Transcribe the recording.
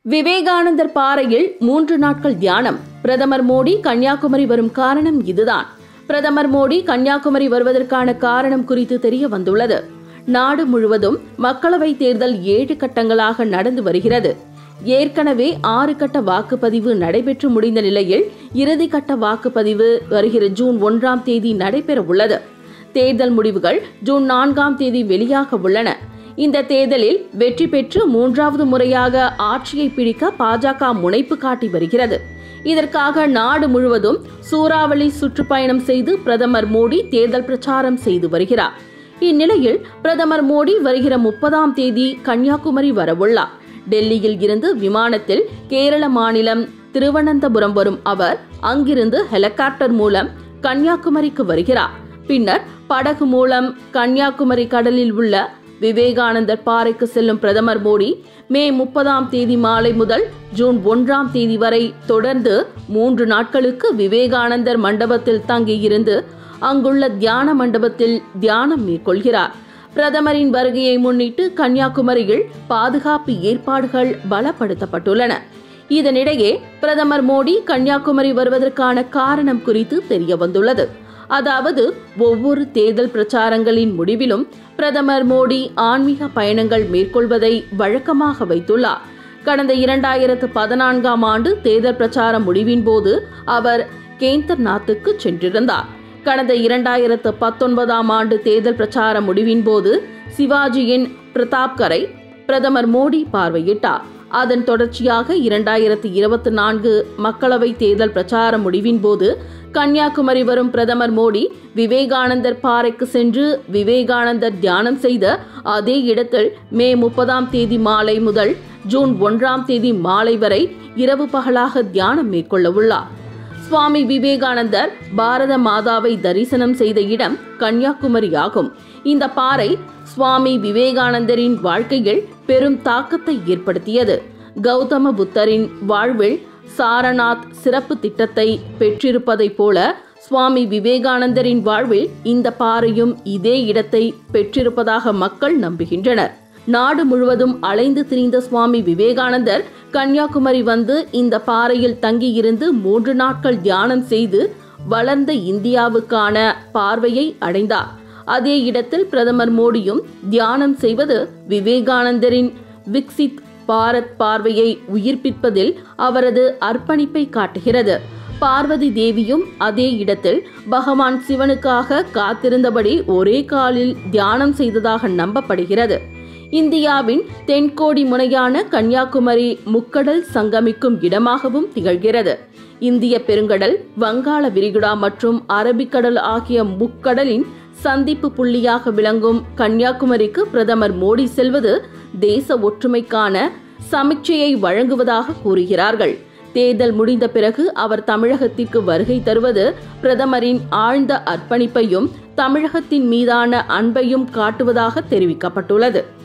விவேகானந்தர் பாறையில் 3 நாட்கள் தியானம். பிரதமர் மோடி கன்னியாகுமரி வரும் காரணம் இதுதான். பிரதமர் மோடி கன்னியாகுமரி வருவதற்கான காரணம் குறித்து தெரிய வந்துள்ளது. நாடு முழுவதும் மக்களவை தேர்தல் 7 கட்டங்களாக நடந்து வருகிறது. ஏற்கனவே 6 கட்ட வாக்குப்பதிவு நடைபெற்று முடிந்த நிலையில் இறுதிக்கட்ட வாக்குப்பதிவு வருகிற ஜூன் 1ஆம் தேதி நடைபெற உள்ளது. தேர்தல் முடிவுகள் ஜூன் 4ஆம் தேதி வெளியாக உள்ளன. இந்த தேர்தலில் வெற்றி பெற்று 3வது முறையாக ஆட்சியை பிடிக்க பாஜக முனைப்பு காட்டி வருகிறது. இதற்காக நாடு முழுவதும் சூறாவளி சுற்றுப்பயணம் செய்து பிரதமர் மோடி தேர்தல் பிரச்சாரம் செய்து வருகிறார். இந்நிலையில் பிரதமர் மோடி வருகிற 30ஆம் தேதி கன்னியாகுமரி வரவுள்ளார். டெல்லியில் இருந்து விமானத்தில் கேரள மாநிலம் திருவனந்தபுரம் வரும் அவர் அங்கிருந்து ஹெலிகாப்டர் மூலம் கன்னியாகுமரிக்கு வருகிறார். பின்னர் படகு மூலம் கன்னியாகுமரி கடலில் உள்ள விவேகானந்தர் பாறைக்கு செல்லும் பிரதமர் மோடி மே 30ஆம் தேதி மாலை முதல் ஜூன் 1ஆம் தேதி வரை தொடர்ந்து 3 நாட்களுக்கு விவேகானந்தர் மண்டபத்தில் தங்கியிருந்து அங்குள்ள தியான மண்டபத்தில் தியானம் மேற்கொள்கிறார். பிரதமரின் வருகையை முன்னிட்டு கன்னியாகுமரியில் பாதுகாப்பு ஏற்பாடுகள் பலப்படுத்தப்பட்டுள்ளன. இதனிடையே பிரதமர் மோடி கன்னியாகுமரி வருவதற்கான காரணம் குறித்து தெரிய வந்துள்ளது. அதாவது ஒவ்வொரு தேர்தல் பிரச்சாரங்களின் முடிவிலும் பிரதமர் மோடி ஆன்மீக பயணங்கள் மேற்கொள்வதை வழக்கமாக வைத்துள்ளார். கடந்த 2014ஆம் ஆண்டு தேர்தல் பிரச்சார முடிவின் போது அவர் கேந்தர்நாத்துக்கு சென்றிருந்தார். கடந்த 2019ஆம் ஆண்டு தேர்தல் பிரச்சார முடிவின் போது சிவாஜியின் பிரதாப்கரை பிரதமர் மோடி பார்வையிட்டார். அதன் தொடர்ச்சியாக 2024 மக்களவை தேர்தல் பிரச்சார முடிவின் போது கன்னியாகுமரி வரும் பிரதமர் மோடி விவேகானந்தர் பாறைக்கு சென்று விவேகானந்தர் தியானம் செய்த அதே இடத்தில் மே 30ஆம் தேதி மாலை முதல் ஜூன் 1ஆம் தேதி மாலை வரை இரவு பகலாக தியானம் மேற்கொள்ள உள்ளார். சுவாமி விவேகானந்தர் பாரத மாதாவை தரிசனம் செய்த இடம் கன்னியாகுமரி ஆகும். இந்த பாறை சுவாமி விவேகானந்தரின் வாழ்க்கையில் பெரும் தாக்கத்தை ஏற்படுத்தியது. கௌதம புத்தரின் வாழ்வில் சாரநாத் சிறப்பு திட்டத்தை பெற்றிருப்பதைப் போல சுவாமி விவேகானந்தரின் வாழ்வில் இந்த பாறையும் இதே இடத்தை பெற்றிருப்பதாக மக்கள் நம்புகின்றனர். நாடு முழுவதும் அலைந்து திரிந்த சுவாமி விவேகானந்தர் கன்னியாகுமரி வந்து இந்த பாறையில் தங்கியிருந்து 3 நாட்கள் தியானம் செய்து வளர்ந்த இந்தியாவுக்கான பார்வையை அடைந்தார். அதே இடத்தில் பிரதமர் மோடியும் தியானம் செய்வது விவேகானந்தரின் விக்சித் பாரத் பார்வையை உயிர்ப்பிப்பதில் அவரது அர்ப்பணிப்பை காட்டுகிறது. பார்வதி தேவியும் அதே இடத்தில் பகவான் சிவனுக்காக காத்திருந்தபடி ஒரே காலில் தியானம் செய்ததாக நம்பப்படுகிறது. இந்தியாவின் தென்கோடி முனையான கன்னியாகுமரி முக்கடல் சங்கமிக்கும் இடமாகவும் திகழ்கிறது. இந்திய பெருங்கடல், வங்காள விரிகுடா மற்றும் அரபிக்கடல் ஆகிய முக்கடலின் சந்திப்பு புள்ளியாக விளங்கும் கன்னியாகுமரிக்கு பிரதமர் மோடி செல்வது தேச ஒற்றுமைக்கான சமிக்சையை வழங்குவதாக கூறுகிறார்கள். தேர்தல் முடிந்த பிறகு அவர் தமிழகத்திற்கு வருகை தருவது பிரதமரின் ஆழ்ந்த அர்ப்பணிப்பையும் தமிழகத்தின் மீதான அன்பையும் காட்டுவதாக தெரிவிக்கப்பட்டுள்ளது.